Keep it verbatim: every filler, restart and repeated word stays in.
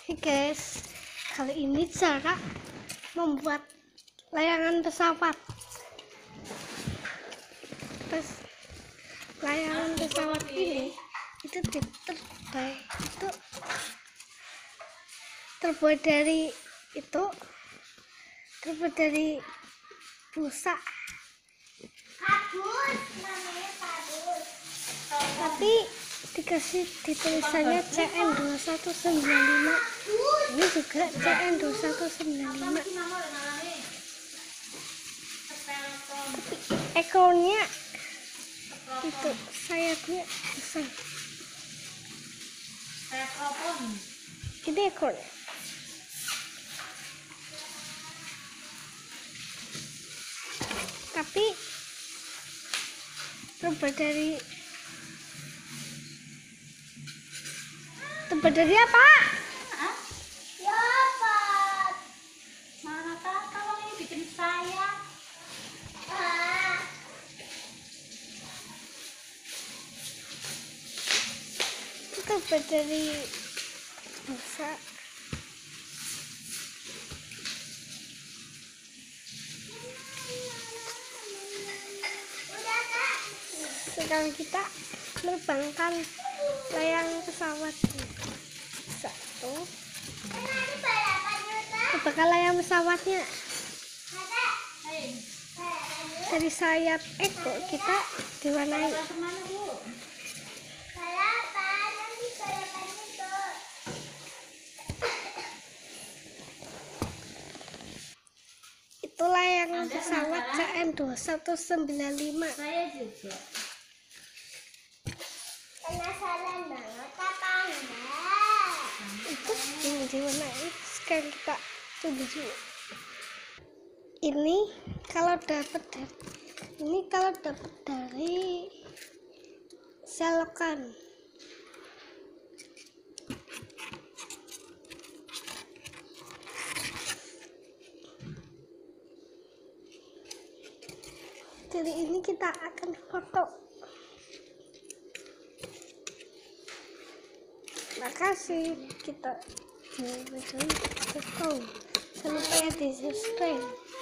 Hey guys, kali ini cara membuat layangan pesawat. Terus layangan pesawat ini itu terbuat itu terbuat dari itu terbuat dari busa. Tapi dikasih di tulisannya C N dua satu sembilan lima. Ini juga C N dua satu sembilan lima. Tapi ekornya itu sayapnya besar. Ini ekornya. Tapi terbuat dari terbuat dari apa? Hah? Ya apa? Mana tahu kalau ini bikin saya. Ah. Itu terbuat dari busa. Sekarang kita menerbangkan layang pesawat. Satu, terbangkan layang pesawatnya. Dari sayap ekor kita diwarnai. Itu layangan pesawat C N dua satu sembilan lima. Saya juga. Penasaran banget apa enggak? Itu ini diwarnai. Sekarang kita tunggu dulu. Ini kalau dapat ini kalau dapat dari selokan. Dari ini kita akan foto. Makasih kita di video ini. Jangan lupa ya di subscribe.